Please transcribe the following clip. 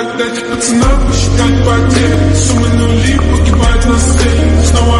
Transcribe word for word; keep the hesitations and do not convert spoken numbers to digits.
Отдать пацанам, посчитать потери. Суммы нули погибают на сцене. Снова